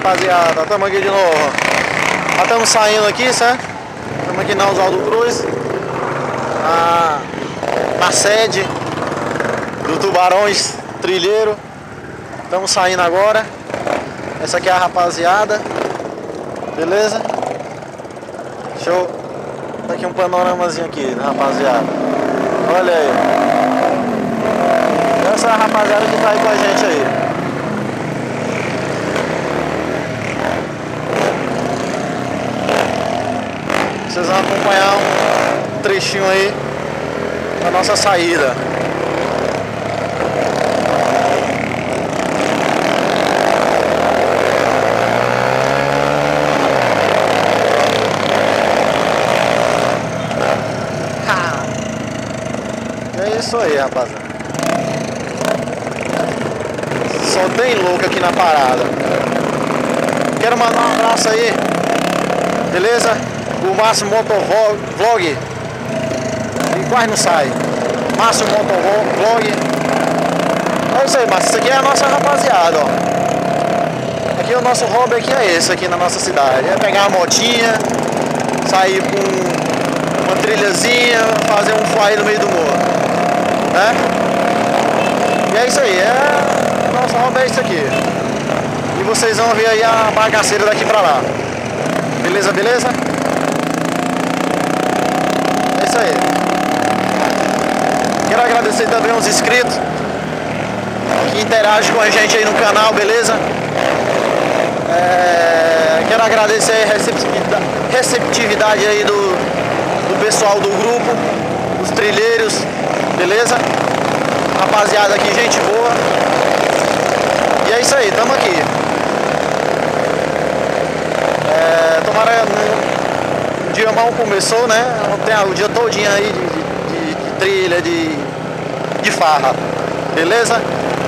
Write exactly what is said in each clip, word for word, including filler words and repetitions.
rapaziada, estamos aqui de novo. Já estamos saindo aqui, certo? Estamos aqui na Oswaldo Cruz, na, na sede do Tubarões Trilheiro. Estamos saindo agora. Essa aqui é a rapaziada. Beleza? Deixa eu dar aqui um panoramazinho aqui, rapaziada. Olha aí. Essa é a rapaziada que tá aí com a gente aí. Vocês vão acompanhar um trechinho aí da nossa saída. É isso aí, rapaziada. Só tem louco aqui na parada. Quero mandar um abraço aí, beleza? O Márcio Motovlog. E quase não sai. Márcio Motovlog. É isso aí, Márcio. Isso aqui é a nossa rapaziada, ó. Aqui o nosso hobby aqui é esse aqui na nossa cidade. É pegar uma motinha, sair com uma trilhazinha, fazer um fly no meio do morro, né? E é isso aí, é... o nosso hobby é isso aqui. E vocês vão ver aí a bagaceira daqui pra lá. Beleza, beleza? É isso aí. Quero agradecer também aos inscritos que interagem com a gente aí no canal, beleza? É... Quero agradecer a receptividade, receptividade aí do, do pessoal do grupo, dos trilheiros, beleza? Rapaziada aqui, gente boa. E é isso aí, tamo aqui. É, tomara um, um dia mal começou, né? Tem o dia todinho aí de, de, de, de trilha, de, de farra, beleza?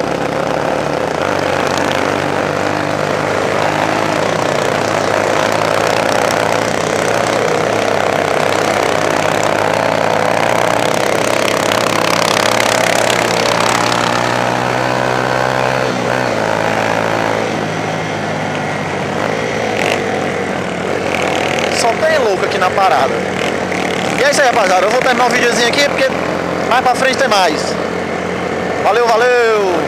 Só tem louco aqui na parada. E é isso aí, rapaziada. Eu vou terminar o videozinho aqui porque mais pra frente tem mais. Valeu, valeu!